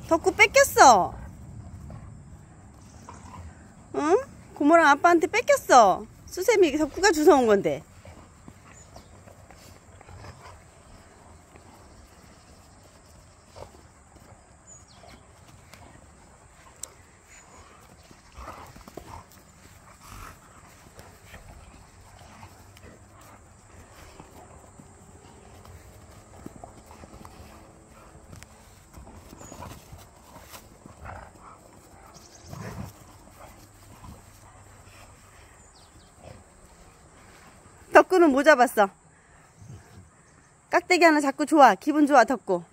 덕구 뺏겼어. 응? 고모랑 아빠한테 뺏겼어. 수세미 덕구가 주워온 건데. 덕구는 뭐 잡았어? 깍대기 하나 잡고 좋아. 기분 좋아, 덕구.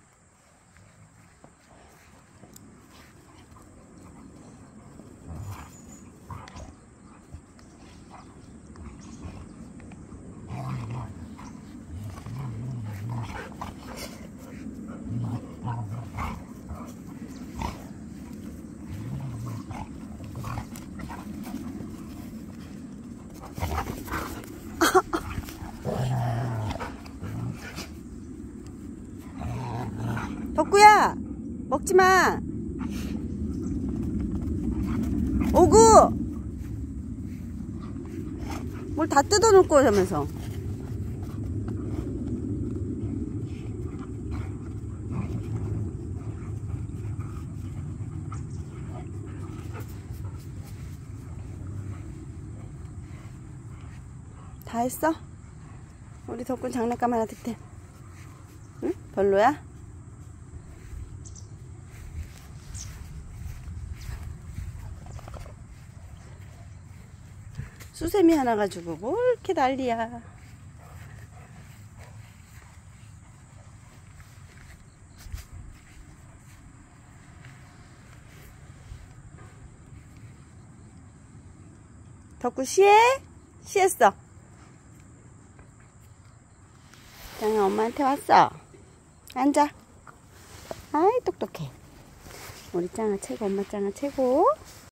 덕구야, 먹지마. 오구, 뭘 다 뜯어놓고 하면서. 다 했어? 우리 덕구 장난감 하나 득템. 응? 별로야? 수세미 하나 가지고 뭘 이렇게 난리야. 덕구 쉬해? 쉬했어. 짱아 엄마한테 왔어. 앉아. 아이 똑똑해. 우리 짱아 최고. 엄마 짱아 최고.